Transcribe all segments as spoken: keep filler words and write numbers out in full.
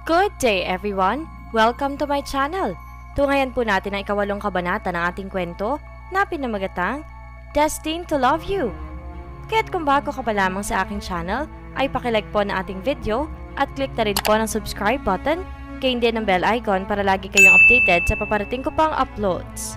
Good day everyone! Welcome to my channel! Tungayan po natin ang ikawalong kabanata ng ating kwento na pinamagatang Destined to Love You. Kaya't kung bago ka pa lamang sa aking channel, ay pakilike po na ating video at click na rin po ng subscribe button, kain din ng bell icon para lagi kayong updated sa paparating ko pang uploads.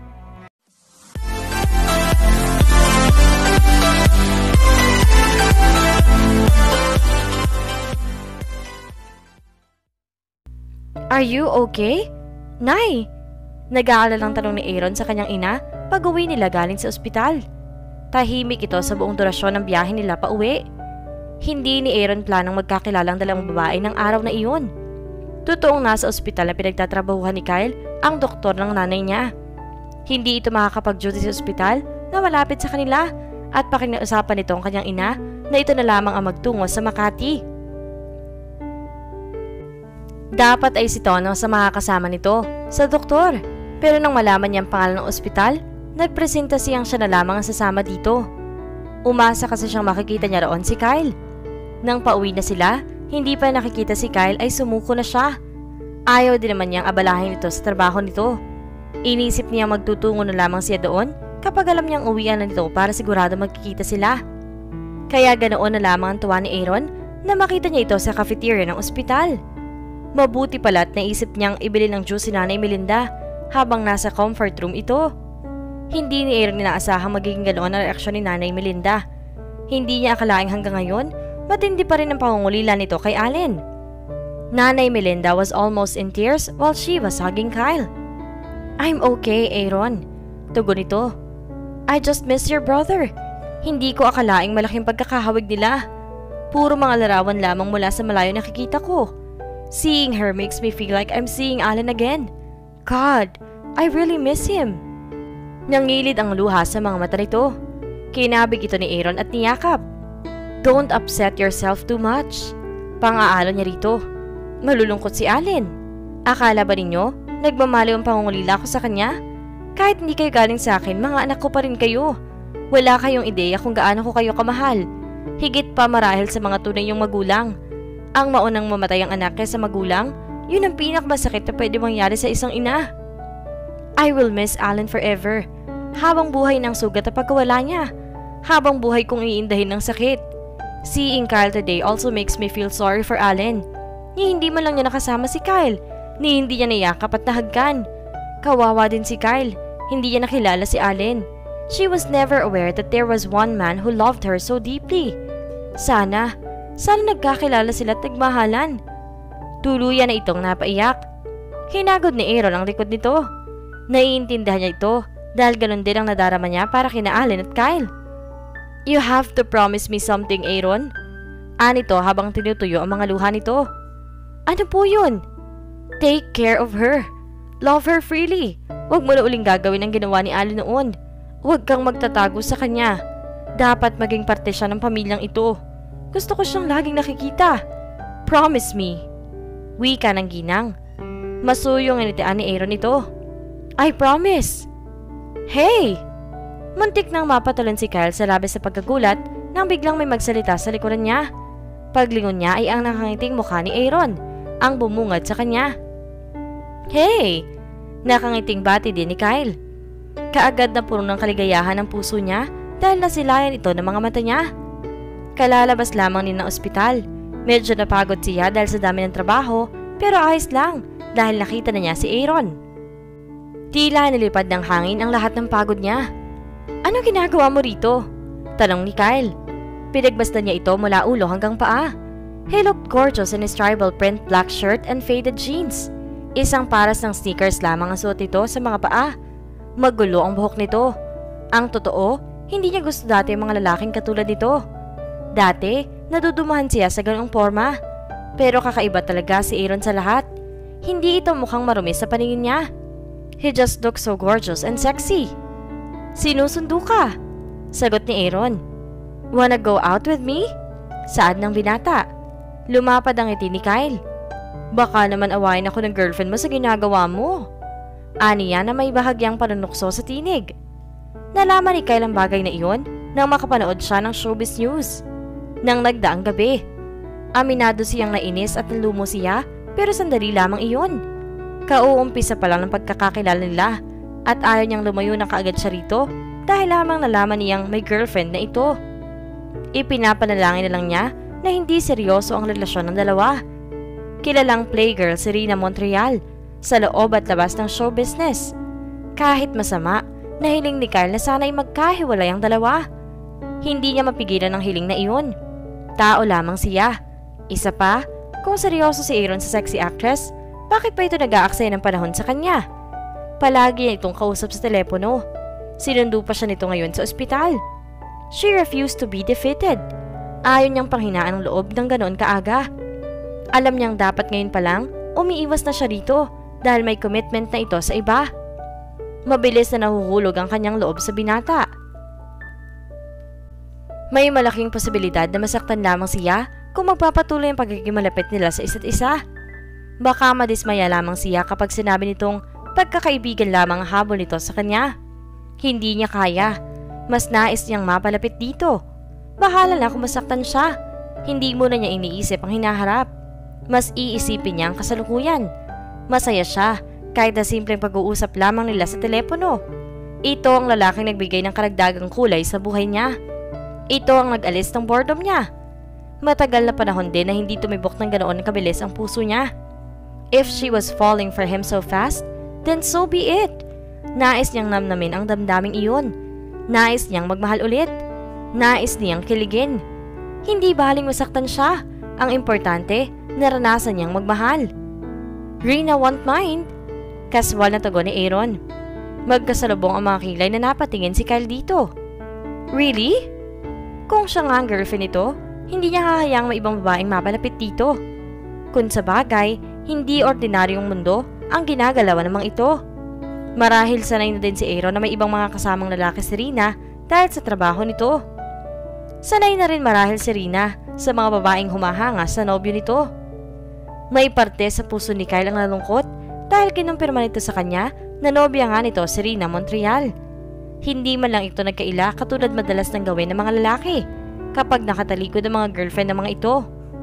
Are you okay? Nay! Nag-aalalang tanong ni Aaron sa kanyang ina pag-uwi nila galing sa ospital. Tahimik ito sa buong durasyon ng biyahe nila pa uwi. Hindi ni Aaron planong magkakilalang dalawang babae ng araw na iyon. Totoong nasa ospital na pinagtatrabahuhan ni Kyle ang doktor ng nanay niya. Hindi ito makakapag-duty sa ospital na malapit sa kanila at pakinusapan nito ang kanyang ina na ito na lamang ang magtungo sa Makati. Dapat ay si Tono sa makakasama nito sa doktor, pero nang malaman niya ang pangalan ng ospital, nagpresenta siyang siya na lamang ang sasama dito. Umasa kasi siyang makikita niya roon si Kyle. Nang pauwi na sila, hindi pa nakikita si Kyle ay sumuko na siya. Ayaw din naman niyang abalahin ito sa trabaho nito. Inisip niyang magtutungo na lamang siya doon kapag alam niyang uwian na nito para sigurado magkikita sila. Kaya ganoon na lamang ang tuwa ni Aaron na makita niya ito sa cafeteria ng ospital. Mabuti pala at naisip niyang ibili ng juice si Nanay Melinda habang nasa comfort room ito. Hindi ni Aaron inaasahang magiging ganoon ang reaksyon ni Nanay Melinda. Hindi niya akalaing hanggang ngayon, matindi pa rin ang pangungulila nito kay Allen. Nanay Melinda was almost in tears while she was hugging Kyle. "I'm okay, Aaron," tugon nito. "I just miss your brother. Hindi ko akalaing malaking pagkakahawig nila. Puro mga larawan lamang mula sa malayo nakikita ko. Seeing her makes me feel like I'm seeing Allen again. God, I really miss him." Nangilid ang luha sa mga mata nito. Kinabig ito ni Aaron at niyakap. "Don't upset yourself too much." Pang-aalo niya rito. "Malulungkot si Allen. Akala ba ninyo, nagmamaliw ang pangungulila ko sa kanya? Kahit hindi kayo galing sa akin, mga anak ko pa rin kayo. Wala kayong ideya kung gaano ko kayo kamahal. Higit pa marahil sa mga tunay niyong magulang. Ang maunang mamatay ang anak kaysa magulang, yun ang pinakamasakit na pwede mangyari sa isang ina. I will miss Allen forever. Habang buhay ng sugat at pagkawala niya. Habang buhay kong iindahin ng sakit. Seeing Kyle today also makes me feel sorry for Allen. Ni hindi man lang niya nakasama si Kyle. Ni hindi niya nayakap at nahagkan. Kawawa din si Kyle. Hindi niya nakilala si Allen. She was never aware that there was one man who loved her so deeply. Sana... Sana nagkakilala sila at nagmahalan. Tuluyan na itong napaiyak. Hinagod ni Aaron ang likod nito. Naiintindihan niya ito dahil ganun din ang nadarama niya para kina Allen at Kyle. "You have to promise me something, Aaron." Anito habang tinutuyo ang mga luha nito. "Ano po yun?" "Take care of her. Love her freely. Huwag mo na uling gagawin ang ginawa ni Allen noon. Huwag kang magtatago sa kanya. Dapat maging parte siya ng pamilyang ito. Gusto ko siyang laging nakikita. Promise me." Wika ng ginang. Masuyong initian ni Aaron ito. "I promise." "Hey!" Muntik nang mapatalon si Kyle sa labis sa pagkagulat nang biglang may magsalita sa likuran niya. Paglingon niya ay ang nakangiting mukha ni Aaron, ang bumungad sa kanya. "Hey!" Nakangiting bati din ni Kyle. Kaagad na puno ng kaligayahan ang puso niya dahil nasilayan ito ng mga mata niya. Kalalabas lamang din ng ospital. Medyo napagod siya dahil sa dami ng trabaho, pero ayos lang dahil nakita na niya si Aaron. Tila nilipad ng hangin ang lahat ng pagod niya. "Ano ginagawa mo rito?" tanong ni Kyle. Pinagbasdan niya ito mula ulo hanggang paa. He looked gorgeous in his tribal print black shirt and faded jeans. Isang paras ng sneakers lamang ang suot nito sa mga paa. Magulo ang buhok nito. Ang totoo, hindi niya gusto dati ang mga lalaking katulad nito. Dati, nadudumahan siya sa ganong forma. Pero kakaiba talaga si Aaron sa lahat. Hindi ito mukhang marumi sa paningin niya. He just looks so gorgeous and sexy. "Sinusundo ka?" sagot ni Aaron. "Wanna go out with me?" saad ng binata. Lumapad ang ngiti ni Kyle. "Baka naman awayin ako ng girlfriend mo sa ginagawa mo." Aniya na may bahagyang panunukso sa tinig. Nalaman ni Kyle ang bagay na iyon nang makapanood siya ng showbiz news. Nang nagdaang gabi, aminado siyang nainis at nalumo siya pero sandali lamang iyon. Kauumpisa pa lang ng pagkakakilala nila at ayaw niyang lumayo na kaagad siya rito dahil lamang nalaman niyang may girlfriend na ito. Ipinapanalangin na lang niya na hindi seryoso ang relasyon ng dalawa. Kilalang playgirl si Rina Montreal sa loob at labas ng show business. Kahit masama, nahiling ni Kyle na sana'y magkahiwalay ang dalawa. Hindi niya mapigilan ang hiling na iyon. Tao lamang siya. Isa pa, kung seryoso si Aaron sa sexy actress, bakit pa ito nag-aaksaya ng panahon sa kanya? Palagi niya itong kausap sa telepono. Sinundo pa siya nito ngayon sa ospital. She refused to be defeated. Ayaw niyang panghinaan ang loob ng ganoon kaaga. Alam niyang dapat ngayon pa lang, umiiwas na siya rito dahil may commitment na ito sa iba. Mabilis na nahuhulog ang kanyang loob sa binata. May malaking posibilidad na masaktan lamang siya kung magpapatuloy ang pagiging malapit nila sa isa't isa. Baka madismaya lamang siya kapag sinabi nitong pagkakaibigan lamang ang habol nito sa kanya. Hindi niya kaya. Mas nais niyang mapalapit dito. Bahala na kung masaktan siya. Hindi muna niya iniisip ang hinaharap. Mas iisipin niya ang kasalukuyan. Masaya siya kahit na simpleng pag-uusap lamang nila sa telepono. Ito ang lalaking nagbigay ng karagdagang kulay sa buhay niya. Ito ang nag-alis ng boredom niya. Matagal na panahon din na hindi tumibok ng ganoon kabilis ang puso niya. If she was falling for him so fast, then so be it. Nais niyang namnamin ang damdaming iyon. Nais niyang magmahal ulit. Nais niyang kiligin. Hindi baling masaktan siya. Ang importante, naranasan niyang magmahal. Rina won't mind. Kaswal na tugon ni Aaron. Magkasalubong ang mga kilay na napatingin si Kyle dito. Really? Kung siya nga ang girlfriend nito, hindi niya hahayaang may ibang babaeng mapalapit dito. Kung sa bagay, hindi ordinaryong mundo ang ginagalawan namang ito. Marahil sanay na din si Aaron na may ibang mga kasamang lalaki si Rina dahil sa trabaho nito. Sanay na rin marahil si Rina sa mga babaeng humahanga sa nobyo nito. May parte sa puso ni Kyle ang nalungkot dahil kinumpirma nito sa kanya na nobya nga nito si Rina Montreal. Hindi man lang ito nagkaila katulad madalas ng gawin ng mga lalaki kapag nakatalikod ang mga girlfriend ng mga ito.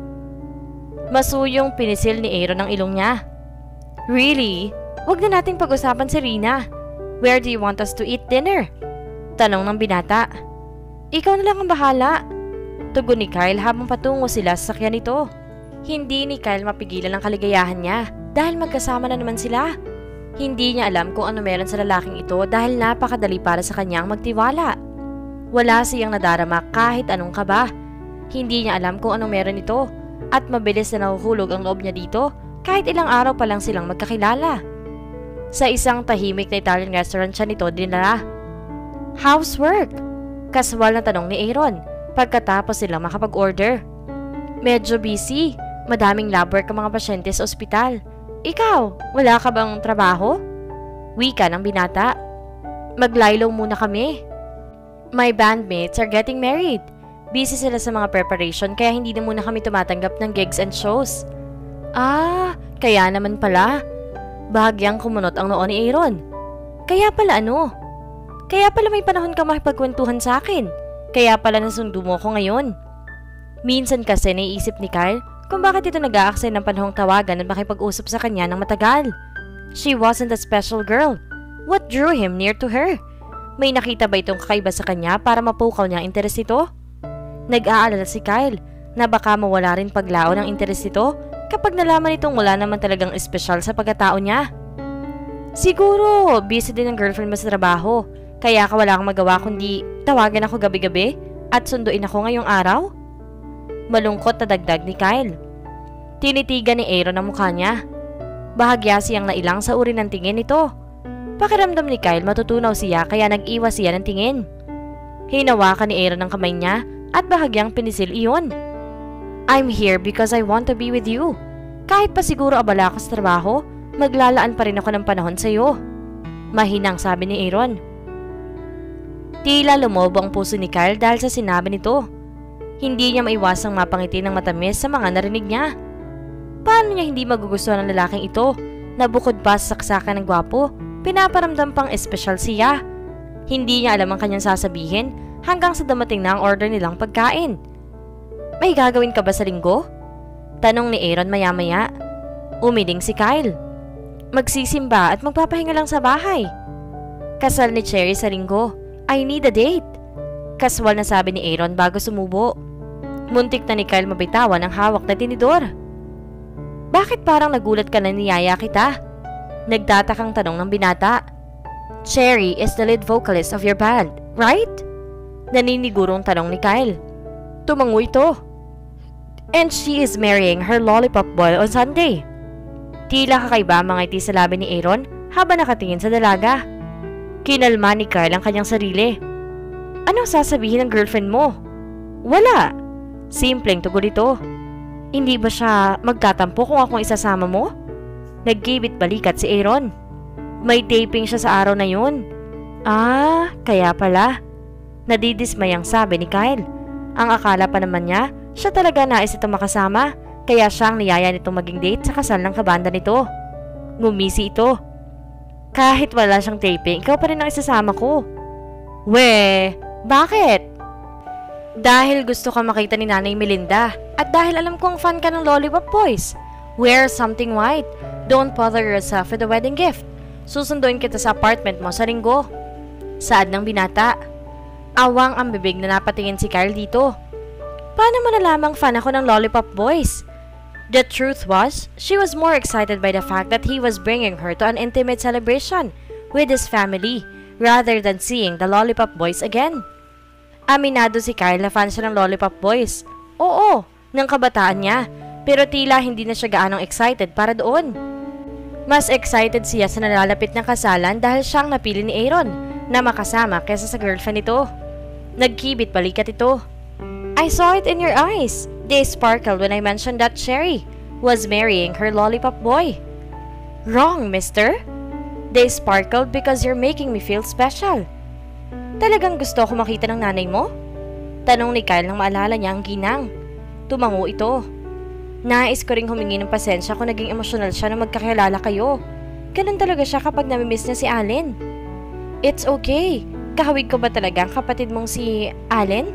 Masuyong pinisil ni Aaron ang ilong niya. Really? Huwag na nating pag-usapan si Rina. Where do you want us to eat dinner? Tanong ng binata. Ikaw na lang ang bahala. Tugon ni Kyle habang patungo sila sa sakyan nito. Hindi ni Kyle mapigilan ang kaligayahan niya dahil magkasama na naman sila. Hindi niya alam kung ano meron sa lalaking ito dahil napakadali para sa kanyang magtiwala. Wala siyang nadarama kahit anong kaba. Hindi niya alam kung anong meron ito at mabilis na nahuhulog ang loob niya dito kahit ilang araw pa lang silang magkakilala. Sa isang tahimik na Italian restaurant siya nito dinala. Housework? Kaswal na tanong ni Aaron pagkatapos silang makapag-order. Medyo busy. Madaming lab work ang mga pasyente sa ospital. Ikaw, wala ka bang trabaho? Wika ng binata. Maglaylo muna kami. My bandmates are getting married. Busy sila sa mga preparation kaya hindi na muna kami tumatanggap ng gigs and shows. Ah, kaya naman pala. Bahagyang kumunot ang noo ni Aaron. Kaya pala ano? Kaya pala may panahon ka makipagkwentuhan sa akin. Kaya pala nasundo mo ko ngayon. Minsan kasi naiisip ni Kyle kung bakit ito nag-aaksay ng panahong tawagan at makipag-usap sa kanya ng matagal. She wasn't a special girl. What drew him near to her? May nakita ba itong kakaiba sa kanya para mapukaw niya ang interes nito? Nag-aalala si Kyle na baka mawala rin paglao ng interes nito kapag nalaman itong wala naman talagang espesyal sa pagkatao niya. Siguro, busy din ang girlfriend mo sa trabaho, kaya ka wala kang magawa kundi tawagan ako gabi-gabi at sunduin ako ngayong araw? Malungkot na dagdag ni Kyle. Tinitigan ni Aaron ang mukha niya. Bahagya siyang nailang sa uri ng tingin nito. Pakiramdam ni Kyle matutunaw siya kaya nag-iwas siya ng tingin. Hinawakan ni Aaron ang kamay niya at bahagyang pinisil iyon. I'm here because I want to be with you. Kahit pa siguro abala ka sa trabaho, maglalaan pa rin ako ng panahon sa iyo. Mahinang sabi ni Aaron. Tila lumobo ang puso ni Kyle dahil sa sinabi nito. Hindi niya maiwasang mapangiti ng matamis sa mga narinig niya. Paano niya hindi magugustuhan ng lalaking ito na bukod pa sa saksakan ng gwapo, pinaparamdam pang espesyal siya? Hindi niya alam ang kanyang sasabihin hanggang sa dumating na ang order nilang pagkain. May gagawin ka ba sa linggo? Tanong ni Aaron maya-maya. Umiling si Kyle. Magsisimba at magpapahinga lang sa bahay. Kasal ni Cherry sa linggo. I need a date. Kaswal na sabi ni Aaron bago sumubo. Muntik na ni Kyle mabitawan ang hawak na tinidor. Bakit parang nagulat ka na niyaya kita? Nagtatakang tanong ng binata. Cherry is the lead vocalist of your band, right? Naninigurong tanong ni Kyle. Tumango ito. And she is marrying her lollipop boy on Sunday. Tila kakaiba ang mga ngiti sa labi ni Aaron habang nakatingin sa dalaga. Kinalma ni Kyle ang kanyang sarili. Anong sasabihin ng girlfriend mo? Wala. Simpleng tugon ito. Hindi ba siya magtatampo kung akong isasama mo? Naggibit balikat si Aaron. May taping siya sa araw na yun. Ah, kaya pala. Nadidismayang sabi ni Kyle. Ang akala pa naman niya, siya talaga nais itong makasama, kaya siya ang niyaya nitong maging date sa kasal ng kabanda nito. Ngumisi ito. Kahit wala siyang taping, ikaw pa rin ang isasama ko. We, bakit? Dahil gusto ka makita ni Nanay Melinda at dahil alam kong fan ka ng Lollipop Boys. Wear something white. Don't bother yourself with a wedding gift. Susunduin kita sa apartment mo sa linggo. Saad ng binata. Awang ang bibig na napatingin si Kyle dito. Paano mo nalamang fan ako ng Lollipop Boys? The truth was, she was more excited by the fact that he was bringing her to an intimate celebration with his family rather than seeing the Lollipop Boys again. Aminado si Kyle na fan siya ng Lollipop Boys. Oo, ng kabataan niya, pero tila hindi na siya gaanong excited para doon. Mas excited siya sa nalalapit ng kasalan dahil siyang napili ni Aaron na makasama kaysa sa girlfriend nito. Nagkibit balikat ito. I saw it in your eyes. They sparkled when I mentioned that Cherry was marrying her lollipop boy. Wrong, mister. They sparkled because you're making me feel special. Talagang gusto ko makita ng nanay mo? Tanong ni Kyle nang maalala niya ang ginang. Tumango ito. Nais ko ring humingi ng pasensya kung naging emosyonal siya na magkakilala kayo. Ganun talaga siya kapag namimiss niya si Allen. It's okay. Kahawig ko ba talaga ang kapatid mong si Allen?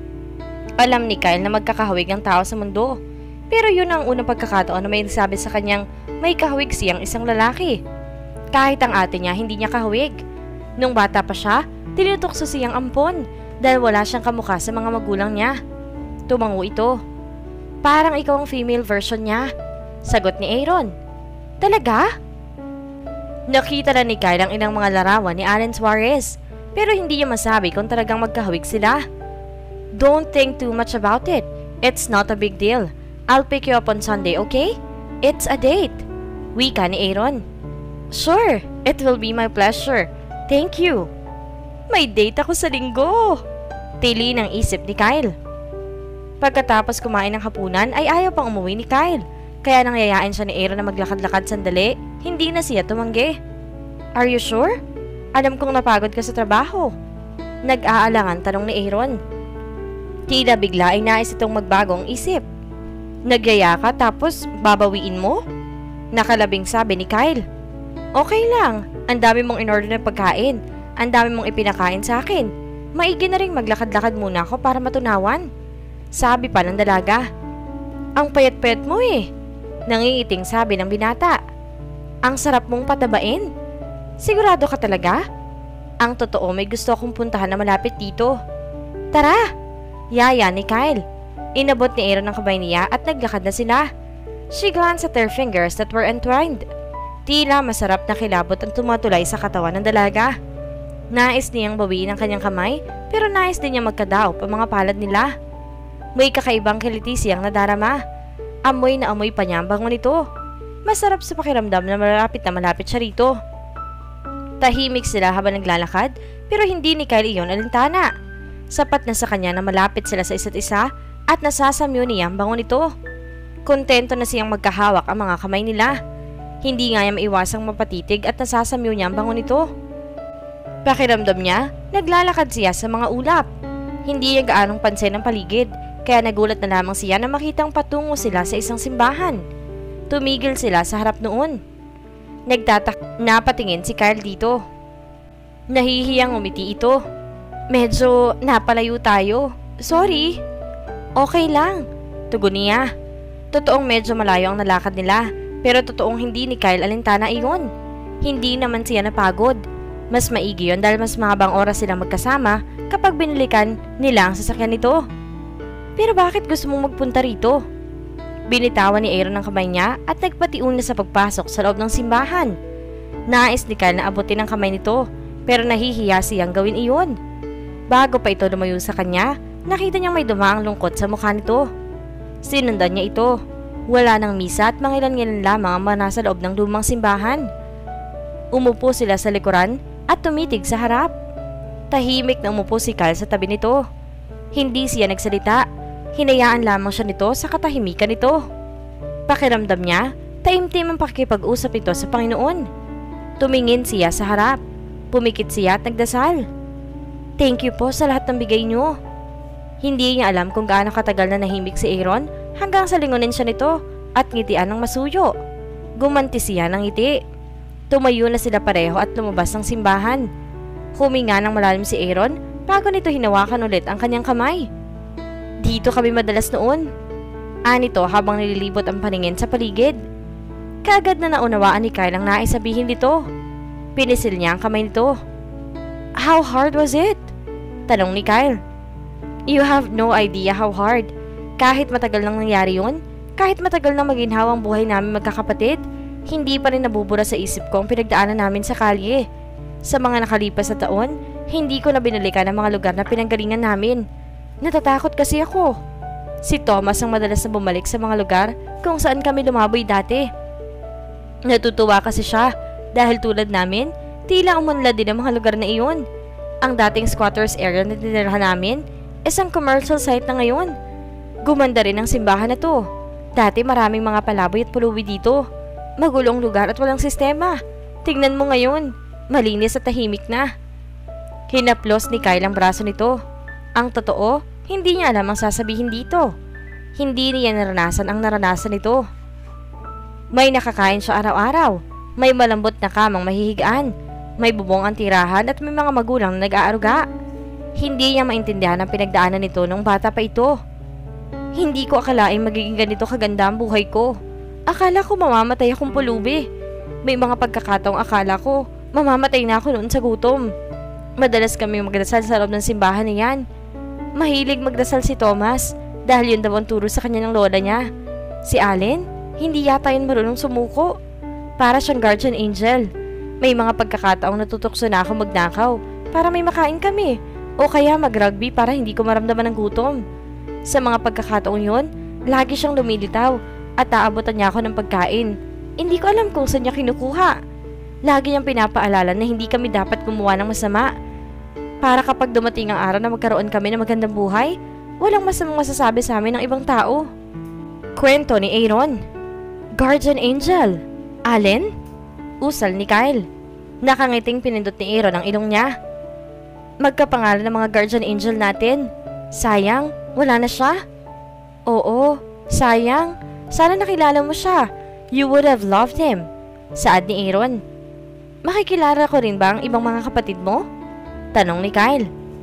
Alam ni Kyle na magkakahawig ang tao sa mundo. Pero yun ang unang pagkakataon na may nagsabi sa kanyang may kahawig siyang isang lalaki. Kahit ang ate niya hindi niya kahawig. Nung bata pa siya, tinutukso siyang ampon dahil wala siyang kamukha sa mga magulang niya. Tumango ito. Parang ikaw ang female version niya. Sagot ni Aaron. Talaga? Nakita na ni Kyle ang ilang mga larawan ni Allen Suarez, pero hindi niya masabi kung talagang magkahawig sila. Don't think too much about it. It's not a big deal. I'll pick you up on Sunday, okay? It's a date. Wika ni Aaron. Sure, it will be my pleasure. Thank you. May date ako sa linggo. Tili ng isip ni Kyle. Pagkatapos kumain ng hapunan ay ayaw pang umuwi ni Kyle. Kaya nangyayain siya ni Aaron na maglakad-lakad sandali, hindi na siya tumanggi. Are you sure? Alam kong napagod ka sa trabaho. Nag-aalangan tanong ni Aaron. Tila bigla ay nais itong magbagong isip. Nagyaya ka tapos babawiin mo? Nakalabing sabi ni Kyle. Okay lang, ang dami mong in-order na pagkain. Ang dami mong ipinakain sa akin. Maigi na rin maglakad-lakad muna ako para matunawan. Sabi pa ng dalaga. Ang payat-payat mo eh. Nangingiting sabi ng binata. Ang sarap mong patabain. Sigurado ka talaga? Ang totoo may gusto akong puntahan na malapit dito. Tara! Yaya ni Kyle. Inabot ni Aaron ang kamay niya at naglakad na sila. She glanced at their fingers that were entwined. Tila masarap na kilabot ang tumatulay sa katawan ng dalaga. Nais niyang bawiin ang kanyang kamay pero nais din niya magkadaop ang mga palad nila. May kakaibang kiliti siyang nadarama. Amoy na amoy pa niya ang bango nito. Masarap sa pakiramdam na malapit na malapit siya rito. Tahimik sila habang naglalakad pero hindi ni Kyle iyon alintana. Sapat na sa kanya na malapit sila sa isa't isa at nasasamyo niya ang bango nito. Kontento na siyang magkahawak ang mga kamay nila. Hindi nga niya maiwasang mapatitig at nasasamyo niya ang bango nito. Pakiramdam niya, naglalakad siya sa mga ulap. Hindi niya gaanong pansin ang paligid, kaya nagulat na lamang siya na makitang patungo sila sa isang simbahan. Tumigil sila sa harap noon. Nagtatak napatingin si Kyle dito. Nahihiyang umiti ito. Medyo napalayo tayo. Sorry. Okay lang. Tugon niya. Totoong medyo malayo ang nalakad nila, Pero totoong hindi ni Kyle alintana iyon. Hindi naman siya napagod. Mas maigi yun dahil mas mahabang oras silang magkasama kapag binilikan nila ang sasakyan nito. Pero bakit gusto mong magpunta rito? Binitawan ni Aaron ang kamay niya at nagpatiun na sa pagpasok sa loob ng simbahan. Nais ni Kyle na abutin ang kamay nito pero nahihiya siyang gawin iyon. Bago pa ito lumayo sa kanya, nakita niyang may dumaang lungkot sa mukha nito. Sinundan niya ito. Wala nang misa at mangilan-ngilan lamang ang mga nasa loob ng lumang simbahan. Umupo sila sa likuran at tumitig sa harap. Tahimik na umupo si Kyle sa tabi nito. Hindi siya nagsalita. Hinayaan lamang siya nito sa katahimikan nito. Pakiramdam niya, taimtim ang pakikipag-usap ito sa Panginoon. Tumingin siya sa harap. Pumikit siya at nagdasal. Thank you po sa lahat ng bigay niyo. Hindi niya alam kung gaano katagal na nahimik si Aaron hanggang sa lingunin siya nito at ngitian ng masuyo. Gumanti siya ng ngiti. Tumayo na sila pareho at lumabas ng simbahan. Huminga ng malalim si Aaron bago nito hinawakan ulit ang kanyang kamay. Dito kami madalas noon. Anito habang nililibot ang paningin sa paligid. Kaagad na naunawaan ni Kyle ang nais sabihin dito. Pinisil niya ang kamay nito. How hard was it? Tanong ni Kyle. You have no idea how hard. Kahit matagal nang nangyari yun, kahit matagal nang maginhawa ang buhay namin magkakapatid, hindi pa rin nabubura sa isip ko ang pinagdaanan namin sa kalye. Sa mga nakalipas na taon, hindi ko na binalikan ang mga lugar na pinanggalingan namin. Natatakot kasi ako. Si Thomas ang madalas na bumalik sa mga lugar kung saan kami lumaboy dati. Natutuwa kasi siya dahil tulad namin, tila umunlad din ang mga lugar na iyon. Ang dating squatters area na tinirahan namin, isang commercial site na ngayon. Gumanda rin ang simbahan na to. Dati maraming mga palaboy at pulubi dito. Magulong lugar at walang sistema. Tingnan mo ngayon, malinis at tahimik na. Hinaplos ni Kyle ang braso nito. Ang totoo, hindi niya alam ang sasabihin dito. Hindi niya naranasan ang naranasan nito. May nakakain siya araw-araw. May malambot na kamang mahihigaan. May bubong ang tirahan at may mga magulang na nag-aaruga. Hindi niya maintindihan ang pinagdaanan nito nung bata pa ito. Hindi ko akalaing magiging ganito kaganda ang buhay ko. Akala ko mamamatay akong pulubi. May mga pagkakataong akala ko mamamatay na ako noon sa gutom. Madalas kami magdasal sa loob ng simbahan niyan. Mahilig magdasal si Thomas dahil yun daw ang turo sa kanya ng lola niya. Si Allen, hindi yata yun marunong sumuko. Para siyang guardian angel. May mga pagkakataong natutukso na ako magnakaw para may makain kami. O kaya mag-rugby para hindi ko maramdaman ng gutom. Sa mga pagkakataong yun, lagi siyang lumilitaw at aabutan niya ako ng pagkain. Hindi ko alam kung saan niya kinukuha. Lagi niyang pinapaalala na hindi kami dapat gumawa ng masama. Para kapag dumating ang araw na magkaroon kami ng magandang buhay, walang masamang masasabi sa amin ng ibang tao. Kwento ni Aaron. Guardian Angel. Allen? Usal ni Kyle. Nakangiting pinindot ni Aaron ang ilong niya. Magkapangalan ng mga guardian angel natin. Sayang, wala na siya. Oo, sayang. Sana nakilala mo siya. You would have loved him. Saad ni Aaron. Makikilala ko rin ba ang ibang mga kapatid mo? Tanong ni Kyle.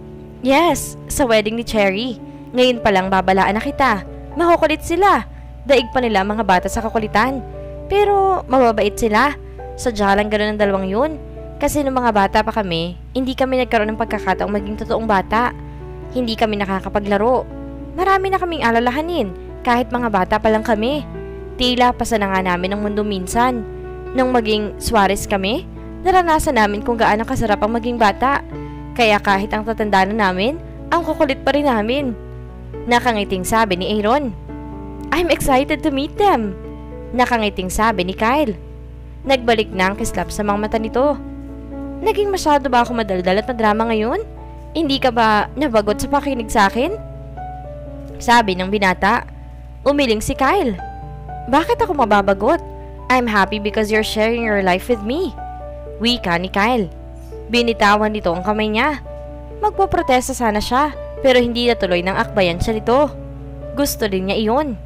Yes, sa wedding ni Cherry. Ngayon pa lang babalaan na kita. Makukulit sila. Daig pa nila mga bata sa kakulitan. Pero mababait sila. Sadya lang gano'n ang dalawang yun. Kasi nung mga bata pa kami, hindi kami nagkaroon ng pagkakataong maging totoong bata. Hindi kami nakakapaglaro. Marami na kaming alalahanin kahit mga bata pa lang kami. Tila pasa na nga namin ang mundo minsan. Nung maging Suarez kami, naranasan namin kung gaano kasarap ang maging bata. Kaya kahit ang tatanda na namin, ang kukulit pa rin namin. Nakangiting sabi ni Aaron. I'm excited to meet them. Nakangiting sabi ni Kyle. Nagbalik na ang kislap sa mga mata nito. Naging masyado ba ako madaldal at madrama ngayon? Hindi ka ba nabagot sa pakinig sa akin? Sabi ng binata. Umiling si Kyle. Bakit ako mababagot? I'm happy because you're sharing your life with me. Wika ni Kyle. Binitawan nito ang kamay niya. Magpoprotesta sana siya, pero hindi natuloy ng akbayan siya nito. Gusto din niya iyon.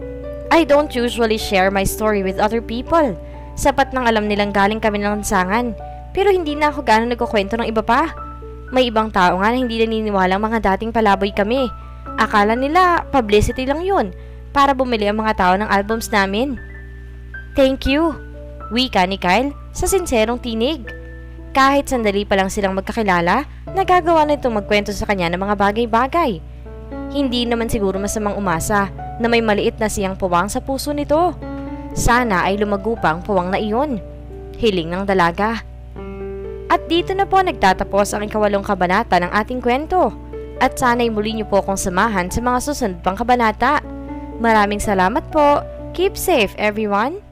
I don't usually share my story with other people. Sapat nang alam nilang galing kami ng lansangan, pero hindi na ako gaano nagkukwento ng iba pa. May ibang tao nga na hindi naniniwalang mga dating palaboy kami. Akala nila publicity lang yun para bumili ang mga tao ng albums namin. Thank you, wika ni Kyle sa sinserong tinig. Kahit sandali pa lang silang magkakilala, nagagawa na itong magkwento sa kanya ng mga bagay-bagay. Hindi naman siguro masamang umasa na may maliit na siyang puwang sa puso nito. Sana ay lumago pa ang puwang na iyon. Hiling ng dalaga. At dito na po nagtatapos ang ikawalong kabanata ng ating kwento. At sana'y muli niyo po akong samahan sa mga susunod pang kabanata. Maraming salamat po. Keep safe everyone.